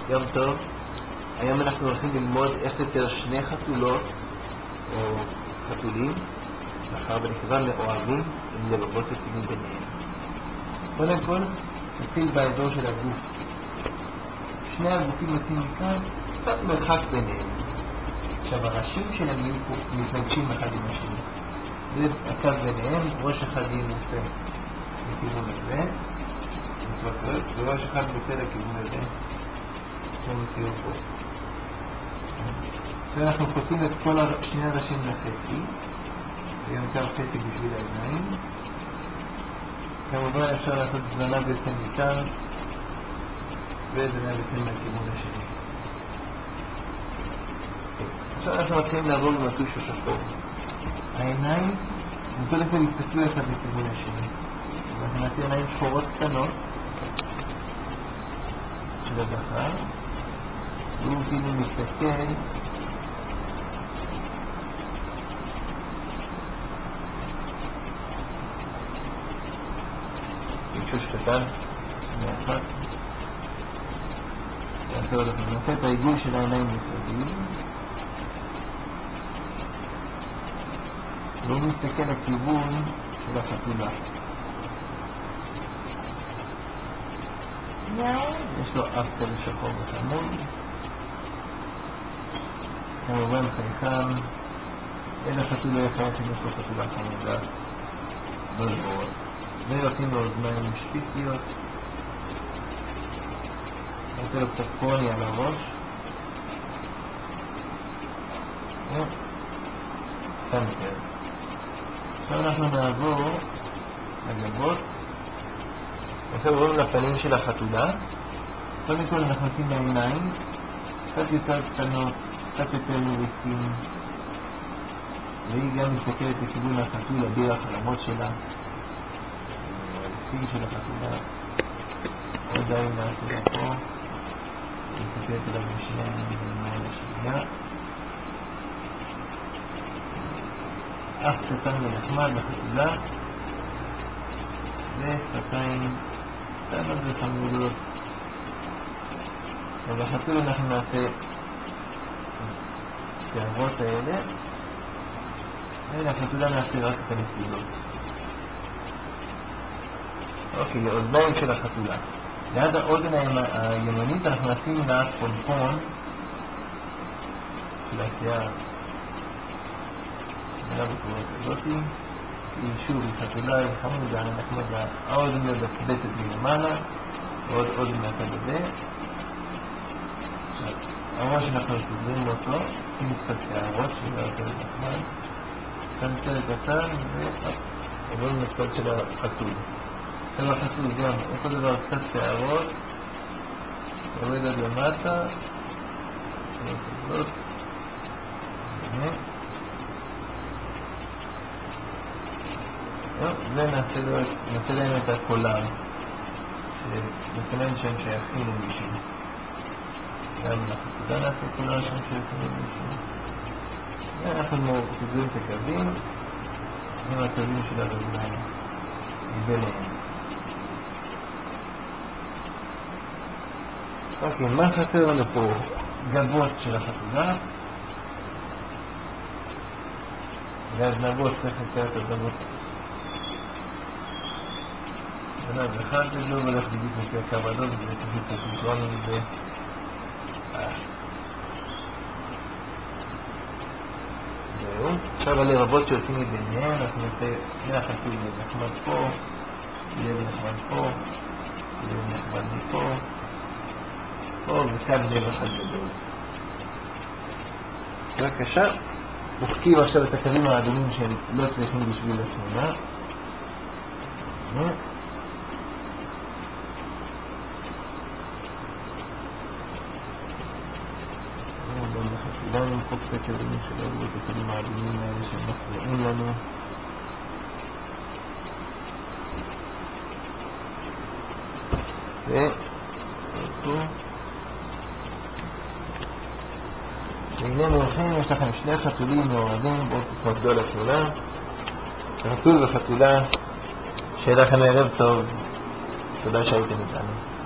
יום טוב. היום אנחנו הולכים ללמוד איך לתאר שני חתולות או חתולים, מאחר ונקרא מאוהבים עם לבבות יפים ביניהם. קודם כל, נתחיל באזור של הגוף. שני הגופים יוצאים מכאן, קצת מרחק ביניהם. עכשיו הראשים שלהם יהיו פה מתנגשים אחד עם השני. זה הקו ביניהם, ראש אחד יהיה מופה לכיוון הזה, וראש אחד מופה לכיוון הזה, כמו מכיר פה. אנחנו חותים את כל שני הראשים לחצי, ויום קו חצי בשביל העיניים. כמובן אפשר לעשות זנב יוצא מכאן, וזנב יוצא מהכיוון השני. עכשיו אנחנו מתחילים לעבור במטוש השחור. העיניים, הם קודם כל יסתכלו אחד לכיוון השני. אנחנו נעשה עיניים שחורות קטנות של הזכר, והוא כאילו מסתכל בקשוש קטן, שנייה אחת. נעשה את העיגול של העיניים מסביב. והוא מסתכל לכיוון של החתולה. יש לו אף כזה שחור וחמוד. כמובן חייכן. אין החתול לא יחייך אם יש לו חתולה חמודה. לא לראות. ונותנים לו אוזניים שפיציות. נותן לו קצת פוני על הראש. כאן יותר. עכשיו אנחנו נעבור לגבות. עכשיו רואים לפנים של החתולה. קודם כל אנחנו נותנים לעיניים קצת יותר קטנות, קצת יותר מריצים, והיא גם מסתכלת לכיוון החתולה דרך החלומות שלה, הלפיג של החתולה. עוד עין נעשה פה, היא מסתכלת אליו בשנייה עם השנייה. אף קטן ונחמד לחתולה, ושפתיים קטנות וחמודות. ובחתול אנחנו נעשה שערות האלה, ולחתולה נעשה רק את הנפילות. אוקיי, אוזניים של החתולה. ליד האוזן הימנית אנחנו נשים מעט פונפון של השיער. נראה בקורות הזאתי, היא שוב, היא חתולה, היא חמודה, נחמדה, האוזן מבצבצת מלמעלה, ועוד אוזן מהצד הזה. הראש אנחנו סוגרים אותו, עם קצת שערות שיהיה יותר נחמד. כאן צלת קטן, ועוברים לצד של החתול. עכשיו החתול גם, אותו דבר קצת שערות, יורד עד למטה, ונעשה להם את הקולר, שנתנן שהם שייכים למישהו. גם לחתולה נעשה קולר שהם שייכים למישהו. ואנחנו סוגרים את הקווים עם הקווים של הרגליים מביניהם. אוקיי, מה חסר לנו פה? גבות של החתולה. והזנבות צריך לצייר את הזנבות. זנב אחד לא הולך בדיוק לפי הקו אדום, זה פשוט הסינכרון הזה. זהו. עכשיו הלבבות שיוצאים מביניהם, אנחנו נעשה מהחתול נחמד פה, לב נחמד פה, לב נחמד מפה, פה וכאן לב אחד גדול. בבקשה, מוחקים עכשיו את הקווים האדומים שהם לא צריכים בשביל התמונה. לא נמחוק את הקווים שלנו, את הקווים האדומים האלה שהם מפריעים לנו. ופה והנה מולכם יש לכם שני חתולים מעורבים בואו תתמקדו על התמונה. חתול וחתולה, שיהיה לכם ערב טוב, תודה שהייתם איתנו.